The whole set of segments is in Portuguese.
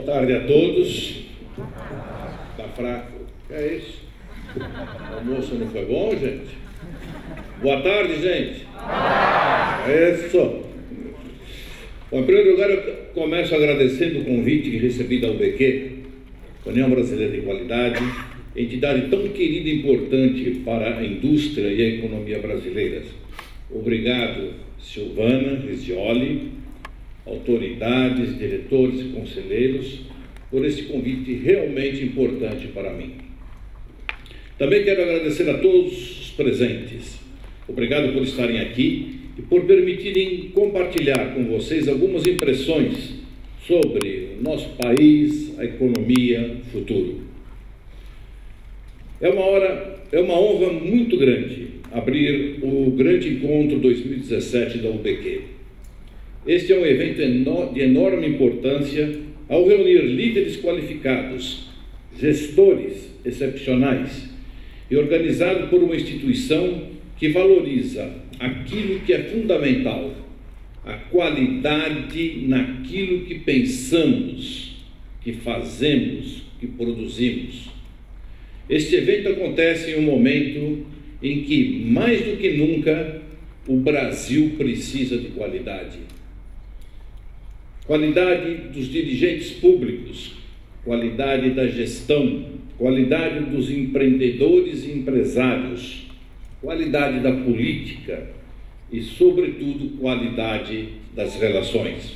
tarde a todos. Está fraco? Que é isso? O almoço não foi bom, gente? Boa tarde, gente. Isso. Bom, em primeiro lugar, eu começo agradecendo o convite que recebi da UBQ, União Brasileira de Qualidade, entidade tão querida e importante para a indústria e a economia brasileiras. Obrigado, Silvana Risioli, autoridades, diretores e conselheiros, por esse convite realmente importante para mim. Também quero agradecer a todos os presentes. Obrigado por estarem aqui e por permitirem compartilhar com vocês algumas impressões sobre o nosso país, a economia, o futuro. É uma honra muito grande abrir o grande encontro 2017 da UBQ. Este é um evento de enorme importância ao reunir líderes qualificados, gestores excepcionais e organizado por uma instituição que valoriza aquilo que é fundamental, a qualidade naquilo que pensamos, que fazemos, que produzimos. Este evento acontece em um momento em que, mais do que nunca, o Brasil precisa de qualidade. Qualidade dos dirigentes públicos, qualidade da gestão, qualidade dos empreendedores e empresários, qualidade da política e, sobretudo, qualidade das relações.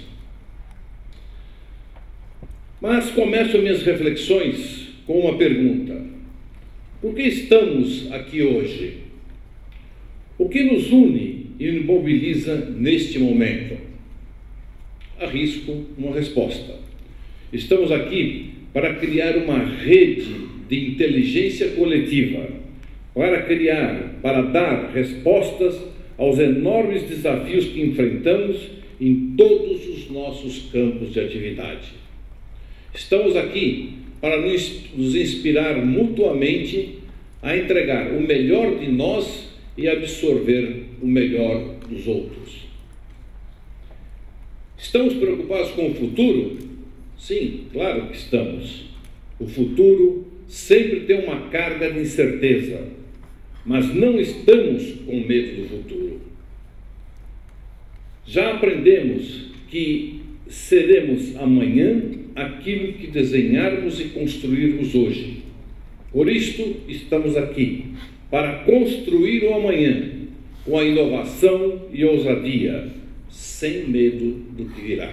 Mas começo minhas reflexões com uma pergunta. Por que estamos aqui hoje? O que nos une e nos mobiliza neste momento? Arrisco uma resposta. Estamos aqui para criar uma rede de inteligência coletiva, para dar respostas aos enormes desafios que enfrentamos em todos os nossos campos de atividade. Estamos aqui para nos inspirar mutuamente a entregar o melhor de nós e absorver o melhor dos outros. Estamos preocupados com o futuro? Sim, claro que estamos. O futuro sempre tem uma carga de incerteza, mas não estamos com medo do futuro. Já aprendemos que seremos amanhã aquilo que desenharmos e construirmos hoje. Por isto, estamos aqui, para construir o amanhã, com a inovação e ousadia, sem medo do que virá.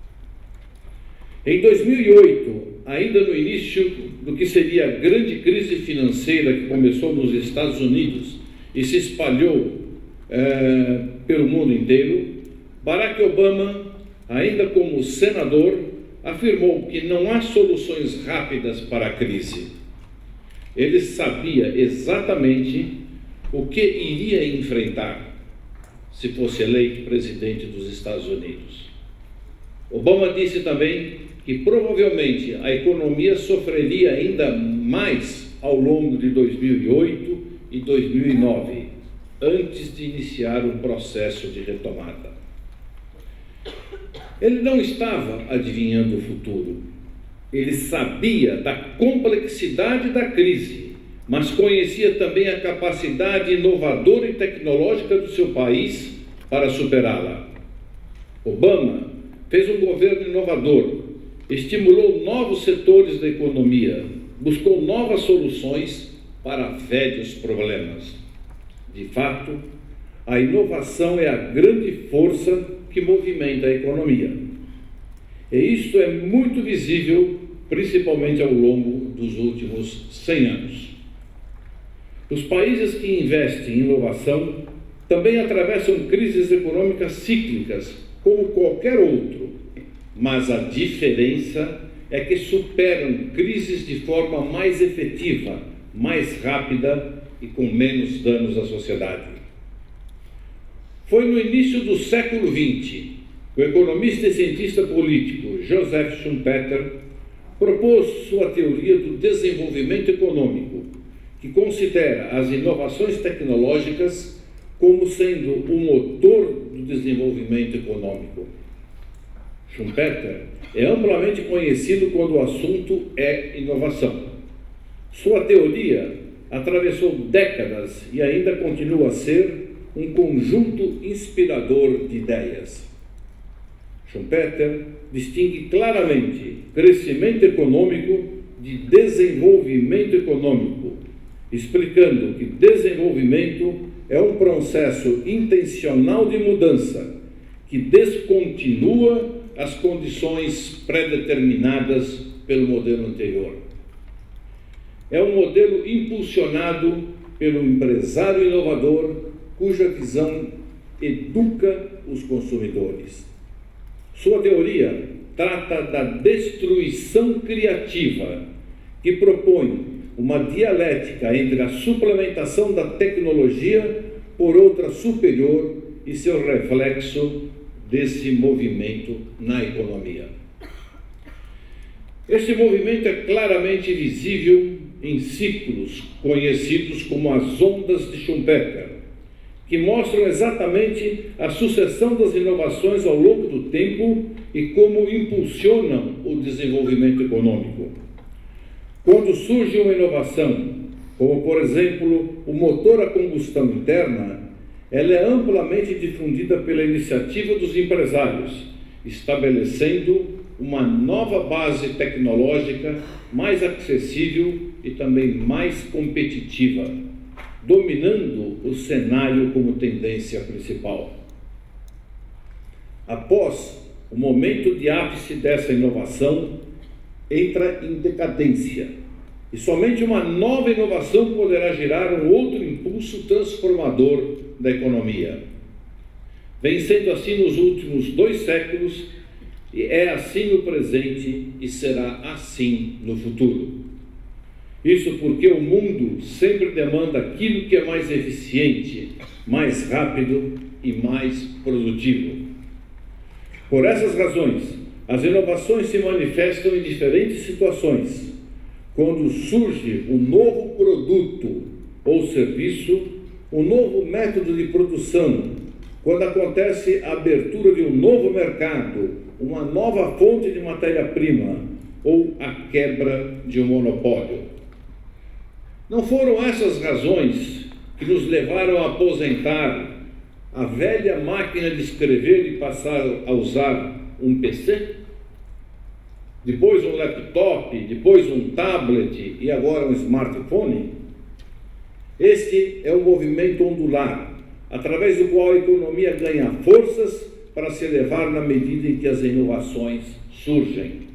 Em 2008, ainda no início do que seria a grande crise financeira que começou nos Estados Unidos e se espalhou pelo mundo inteiro, Barack Obama, ainda como senador, afirmou que não há soluções rápidas para a crise. Ele sabia exatamente o que iria enfrentar se fosse eleito presidente dos Estados Unidos. Obama disse também que provavelmente a economia sofreria ainda mais ao longo de 2008 e 2009, antes de iniciar o processo de retomada. Ele não estava adivinhando o futuro. Ele sabia da complexidade da crise, mas conhecia também a capacidade inovadora e tecnológica do seu país para superá-la. Obama fez um governo inovador, estimulou novos setores da economia, buscou novas soluções para velhos problemas. De fato, a inovação é a grande força que movimenta a economia. E isso é muito visível, principalmente ao longo dos últimos 100 anos. Os países que investem em inovação também atravessam crises econômicas cíclicas, como qualquer outro, mas a diferença é que superam crises de forma mais efetiva, mais rápida e com menos danos à sociedade. Foi no início do século XX que o economista e cientista político Joseph Schumpeter propôs sua teoria do desenvolvimento econômico, que considera as inovações tecnológicas como sendo o motor do desenvolvimento econômico. Schumpeter, é amplamente conhecido quando o assunto é inovação. Sua teoria atravessou décadas e ainda continua a ser um conjunto inspirador de ideias. Schumpeter distingue claramente crescimento econômico de desenvolvimento econômico, explicando que desenvolvimento é um processo intencional de mudança que descontinua as condições pré-determinadas pelo modelo anterior. É um modelo impulsionado pelo empresário inovador, cuja visão educa os consumidores. Sua teoria trata da destruição criativa, que propõe uma dialética entre a suplementação da tecnologia por outra superior e seu reflexo desse movimento na economia. Este movimento é claramente visível em ciclos conhecidos como as ondas de Schumpeter, que mostram exatamente a sucessão das inovações ao longo do tempo e como impulsionam o desenvolvimento econômico. Quando surge uma inovação, como por exemplo o motor a combustão interna, ela é amplamente difundida pela iniciativa dos empresários, estabelecendo uma nova base tecnológica mais acessível e também mais competitiva, dominando o cenário como tendência principal. Após o momento de ápice dessa inovação, entra em decadência, e somente uma nova inovação poderá gerar um outro impulso transformador da economia. Vem sendo assim nos últimos 2 séculos, e é assim no presente e será assim no futuro. Isso porque o mundo sempre demanda aquilo que é mais eficiente, mais rápido e mais produtivo. Por essas razões, as inovações se manifestam em diferentes situações. Quando surge um novo produto ou serviço, um novo método de produção, quando acontece a abertura de um novo mercado, uma nova fonte de matéria-prima ou a quebra de um monopólio. Não foram essas razões que nos levaram a aposentar a velha máquina de escrever e passar a usar um PC? Depois um laptop, depois um tablet e agora um smartphone? Este é um movimento ondular, através do qual a economia ganha forças para se elevar na medida em que as inovações surgem.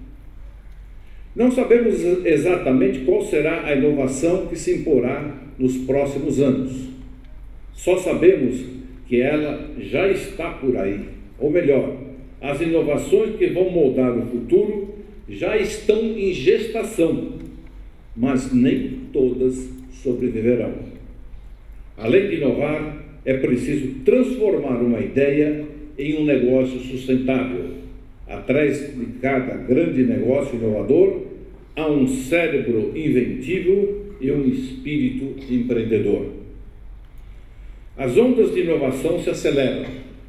Não sabemos exatamente qual será a inovação que se imporá nos próximos anos. Só sabemos que ela já está por aí. Ou melhor, as inovações que vão moldar o futuro já estão em gestação, mas nem todas sobreviverão. Além de inovar, é preciso transformar uma ideia em um negócio sustentável. Atrás de cada grande negócio inovador, há um cérebro inventivo e um espírito empreendedor. As ondas de inovação se aceleram.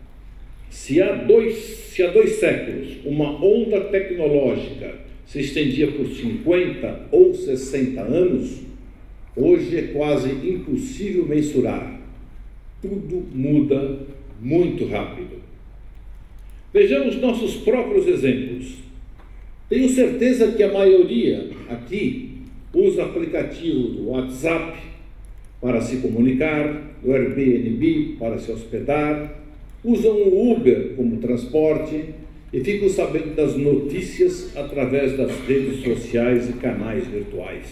Se há dois séculos uma onda tecnológica se estendia por 50 ou 60 anos, hoje é quase impossível mensurar. Tudo muda muito rápido. Vejamos nossos próprios exemplos. Tenho certeza que a maioria aqui usa aplicativo do WhatsApp para se comunicar, do Airbnb para se hospedar, usam o Uber como transporte e ficam sabendo das notícias através das redes sociais e canais virtuais.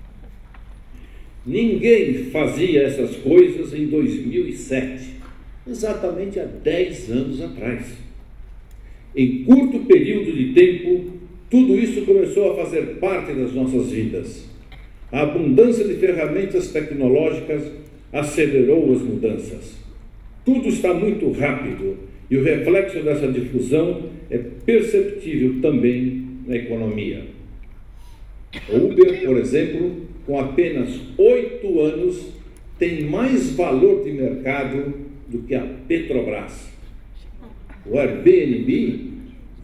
Ninguém fazia essas coisas em 2007, exatamente há 10 anos atrás. Em curto período de tempo, tudo isso começou a fazer parte das nossas vidas. A abundância de ferramentas tecnológicas acelerou as mudanças. Tudo está muito rápido e o reflexo dessa difusão é perceptível também na economia. O Uber, por exemplo, com apenas 8 anos, tem mais valor de mercado do que a Petrobras. O Airbnb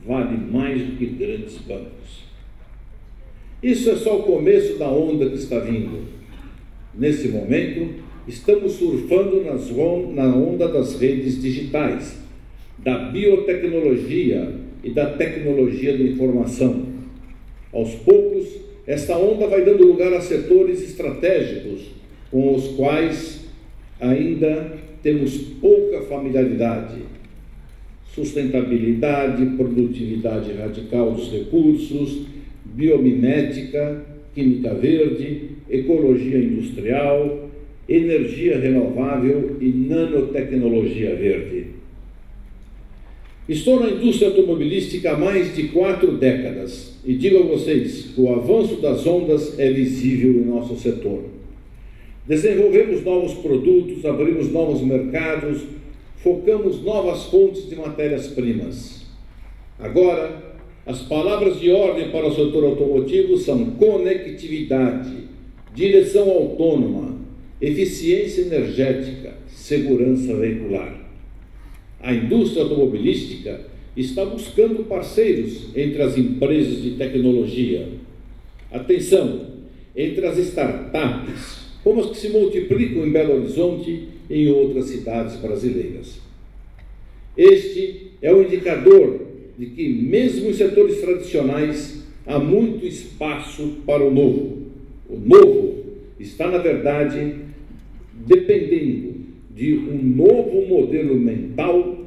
vale mais do que grandes bancos. Isso é só o começo da onda que está vindo. Nesse momento, estamos surfando na onda das redes digitais, da biotecnologia e da tecnologia da informação. Aos poucos, esta onda vai dando lugar a setores estratégicos com os quais ainda temos pouca familiaridade. Sustentabilidade, produtividade radical dos recursos, biomimética, química verde, ecologia industrial, energia renovável e nanotecnologia verde. Estou na indústria automobilística há mais de 4 décadas e digo a vocês que o avanço das ondas é visível em nosso setor. Desenvolvemos novos produtos, abrimos novos mercados, focamos novas fontes de matérias-primas. Agora, as palavras de ordem para o setor automotivo são conectividade, direção autônoma, eficiência energética, segurança veicular. A indústria automobilística está buscando parceiros entre as empresas de tecnologia. Atenção, entre as startups, como as que se multiplicam em Belo Horizonte e em outras cidades brasileiras. Este é o indicador de que, mesmo em setores tradicionais, há muito espaço para o novo. O novo está, na verdade, dependendo de um novo modelo mental.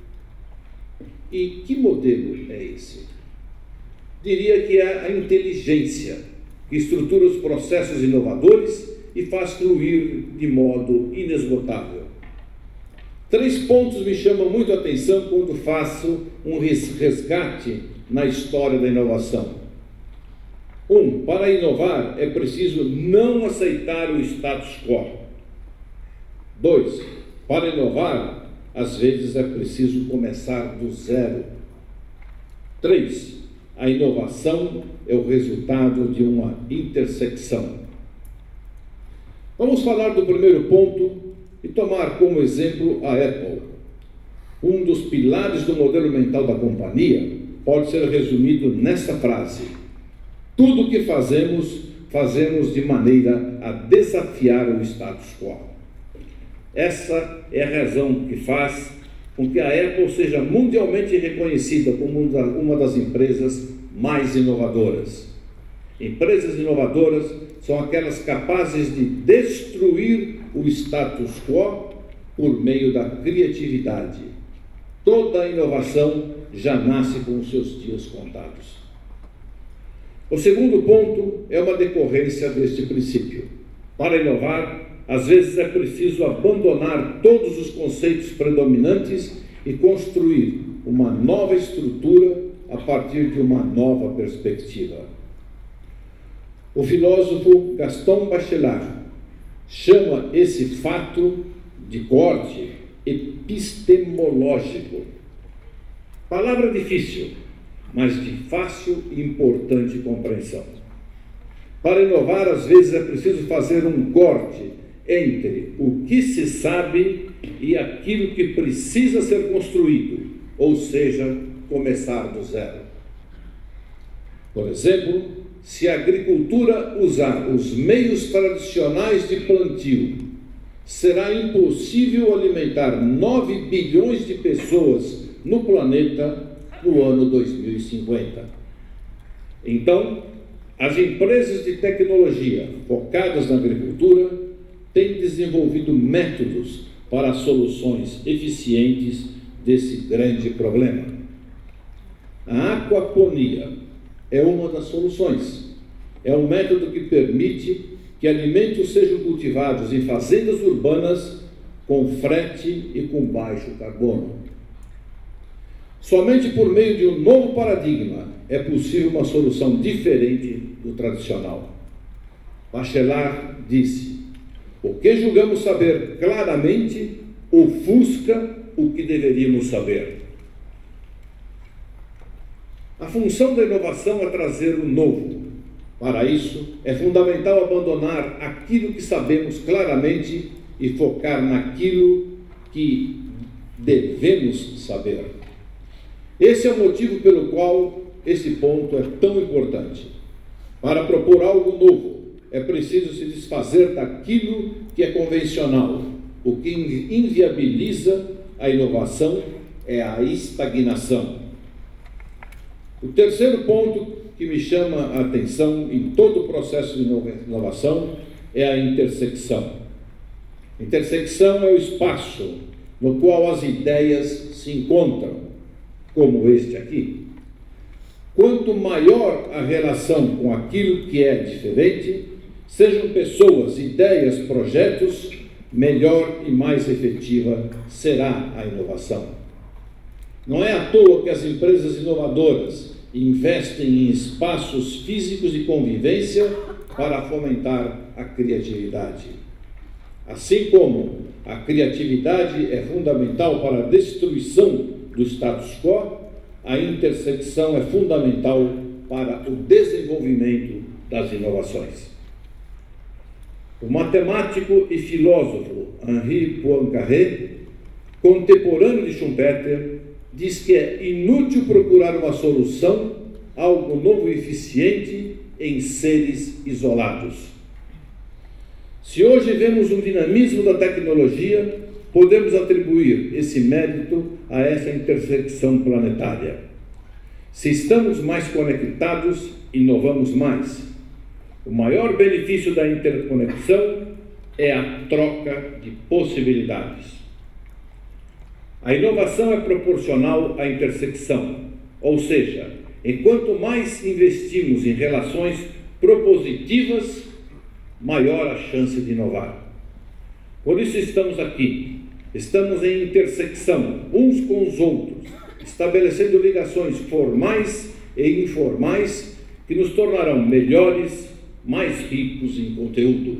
E que modelo é esse? Diria que é a inteligência, que estrutura os processos inovadores e faz fluir de modo inesgotável. 3 pontos me chamam muito a atenção quando faço um resgate na história da inovação. 1. Para inovar é preciso não aceitar o status quo. 2. Para inovar, às vezes é preciso começar do zero. 3. A inovação é o resultado de uma intersecção. Vamos falar do primeiro ponto e tomar como exemplo a Apple. Um dos pilares do modelo mental da companhia pode ser resumido nessa frase: tudo o que fazemos, fazemos de maneira a desafiar o status quo. Essa é a razão que faz com que a Apple seja mundialmente reconhecida como uma das empresas mais inovadoras. Empresas inovadoras são aquelas capazes de destruir o status quo por meio da criatividade. Toda a inovação já nasce com os seus dias contados. O segundo ponto é uma decorrência deste princípio. Para inovar, às vezes é preciso abandonar todos os conceitos predominantes e construir uma nova estrutura a partir de uma nova perspectiva. O filósofo Gaston Bachelard chama esse fato de corte epistemológico. Palavra difícil, mas de fácil e importante compreensão. Para inovar, às vezes é preciso fazer um corte entre o que se sabe e aquilo que precisa ser construído, ou seja, começar do zero. Por exemplo, se a agricultura usar os meios tradicionais de plantio, será impossível alimentar 9 bilhões de pessoas no planeta no ano 2050. Então, as empresas de tecnologia focadas na agricultura têm desenvolvido métodos para soluções eficientes desse grande problema. A aquaponia é uma das soluções. É um método que permite que alimentos sejam cultivados em fazendas urbanas com frete e com baixo carbono. Somente por meio de um novo paradigma é possível uma solução diferente do tradicional. Bachelard disse: o que julgamos saber claramente ofusca o que deveríamos saber. A função da inovação é trazer o novo. Para isso, é fundamental abandonar aquilo que sabemos claramente e focar naquilo que devemos saber. Esse é o motivo pelo qual esse ponto é tão importante. Para propor algo novo, é preciso se desfazer daquilo que é convencional. O que inviabiliza a inovação é a estagnação. O terceiro ponto que me chama a atenção em todo o processo de inovação é a intersecção. Intersecção é o espaço no qual as ideias se encontram, como este aqui. Quanto maior a relação com aquilo que é diferente, sejam pessoas, ideias, projetos, melhor e mais efetiva será a inovação. Não é à toa que as empresas inovadoras investem em espaços físicos de convivência para fomentar a criatividade. Assim como a criatividade é fundamental para a destruição do status quo, a intersecção é fundamental para o desenvolvimento das inovações. O matemático e filósofo Henri Poincaré, contemporâneo de Schumpeter, diz que é inútil procurar uma solução, algo novo e eficiente, em seres isolados. Se hoje vemos um dinamismo da tecnologia, podemos atribuir esse mérito a essa intersecção planetária. Se estamos mais conectados, inovamos mais. O maior benefício da interconexão é a troca de possibilidades. A inovação é proporcional à intersecção, ou seja, enquanto mais investimos em relações propositivas, maior a chance de inovar. Por isso estamos aqui, estamos em intersecção uns com os outros, estabelecendo ligações formais e informais que nos tornarão melhores, mais ricos em conteúdo.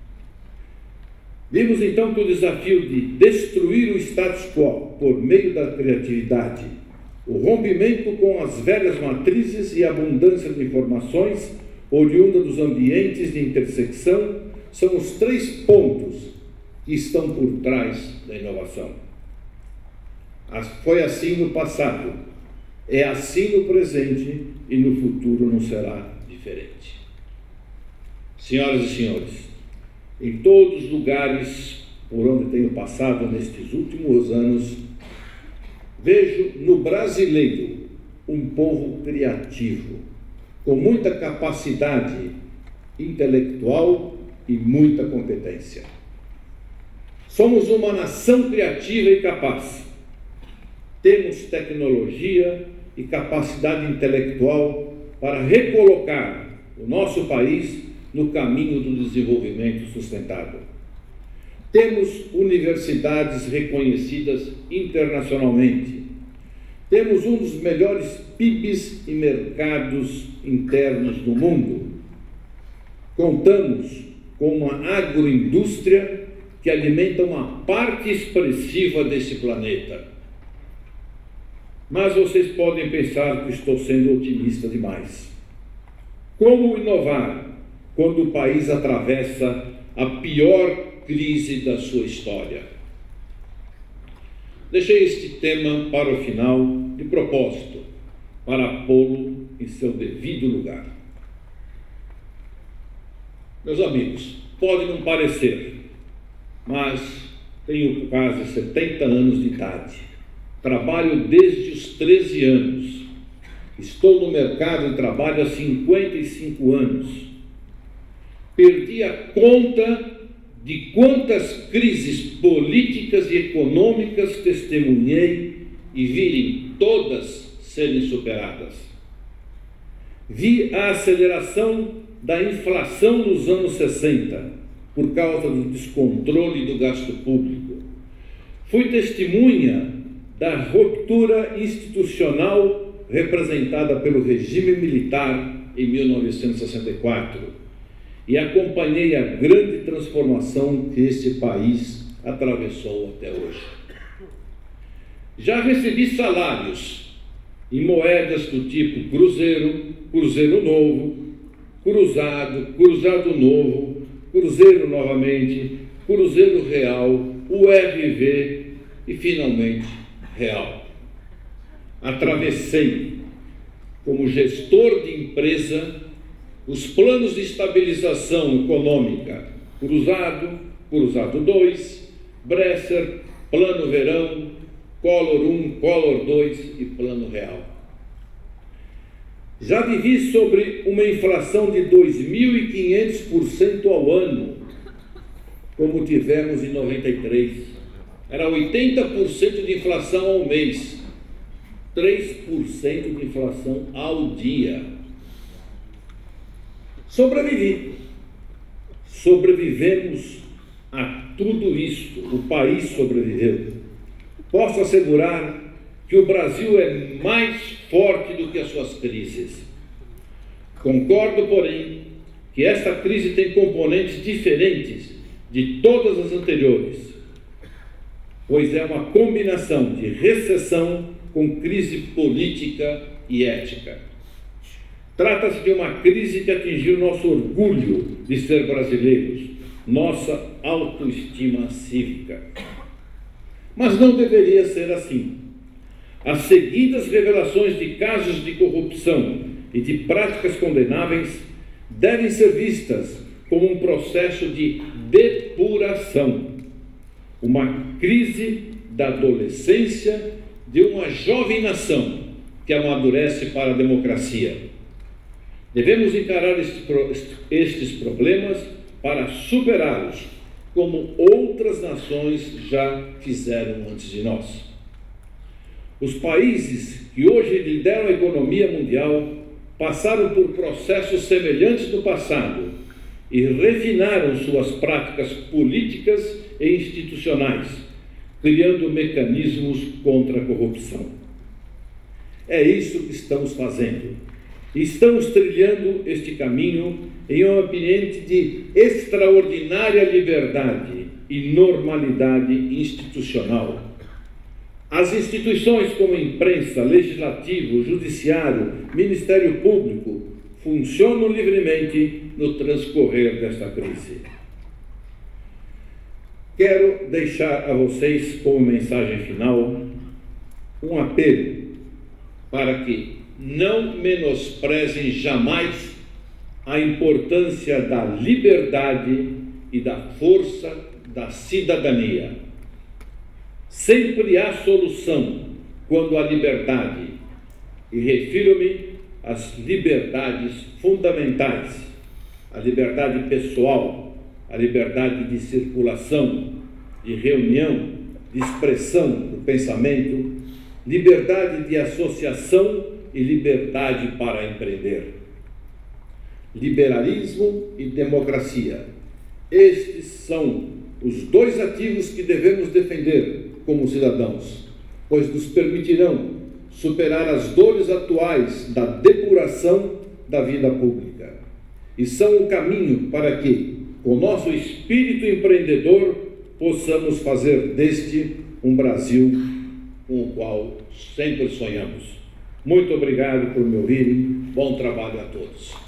Vimos então que o desafio de destruir o status quo por meio da criatividade, o rompimento com as velhas matrizes e a abundância de informações oriunda dos ambientes de intersecção são os 3 pontos que estão por trás da inovação. Foi assim no passado, é assim no presente e no futuro não será diferente. Senhoras e senhores, em todos os lugares por onde tenho passado nestes últimos anos, vejo no brasileiro um povo criativo, com muita capacidade intelectual e muita competência. Somos uma nação criativa e capaz. Temos tecnologia e capacidade intelectual para recolocar o nosso país no caminho do desenvolvimento sustentável. Temos universidades reconhecidas internacionalmente. Temos um dos melhores PIBs e mercados internos do mundo. Contamos com uma agroindústria que alimenta uma parte expressiva desse planeta. Mas vocês podem pensar que estou sendo otimista demais. Como inovar quando o país atravessa a pior crise da sua história? Deixei este tema para o final de propósito, para pô-lo em seu devido lugar. Meus amigos, pode não parecer, mas tenho quase 70 anos de idade. Trabalho desde os 13 anos. Estou no mercado de trabalho há 55 anos. Perdi a conta de quantas crises políticas e econômicas testemunhei e virem todas serem superadas. Vi a aceleração da inflação nos anos 60, por causa do descontrole do gasto público. Fui testemunha da ruptura institucional representada pelo regime militar em 1964 e acompanhei a grande transformação que este país atravessou até hoje. Já recebi salários em moedas do tipo cruzeiro, cruzeiro novo, cruzado, cruzado novo, cruzeiro novamente, cruzeiro real, URV e finalmente real. atravessei, como gestor de empresa, os planos de estabilização econômica Cruzado, Cruzado 2, Bresser, Plano Verão, Collor 1, Collor 2 e Plano Real. Já vivi sobre uma inflação de 2.500% ao ano, como tivemos em 93. Era 80% de inflação ao mês, 3% de inflação ao dia. Sobrevivemos a tudo isto, o país sobreviveu. Posso assegurar que o Brasil é mais forte do que as suas crises. Concordo, porém, que esta crise tem componentes diferentes de todas as anteriores, pois é uma combinação de recessão com crise política e ética. Trata-se de uma crise que atingiu nosso orgulho de ser brasileiros, nossa autoestima cívica. Mas não deveria ser assim. As seguidas revelações de casos de corrupção e de práticas condenáveis devem ser vistas como um processo de depuração, uma crise da adolescência de uma jovem nação que amadurece para a democracia. Devemos encarar estes problemas para superá-los, como outras nações já fizeram antes de nós. Os países que hoje lideram a economia mundial passaram por processos semelhantes no passado e refinaram suas práticas políticas e institucionais, criando mecanismos contra a corrupção. É isso que estamos fazendo. Estamos trilhando este caminho em um ambiente de extraordinária liberdade e normalidade institucional. As instituições como imprensa, legislativo, judiciário, Ministério Público funcionam livremente no transcorrer desta crise. Quero deixar a vocês como mensagem final um apelo para que não menosprezem jamais a importância da liberdade e da força da cidadania. Sempre há solução quando há liberdade, e refiro-me às liberdades fundamentais, a liberdade pessoal, a liberdade de circulação, de reunião, de expressão do pensamento, liberdade de associação e liberdade para empreender. Liberalismo e democracia. Estes são os dois ativos que devemos defender como cidadãos, pois nos permitirão superar as dores atuais da depuração da vida pública e são o caminho para que, com nosso espírito empreendedor, possamos fazer deste um Brasil com o qual sempre sonhamos. Muito obrigado por me ouvirem. Bom trabalho a todos.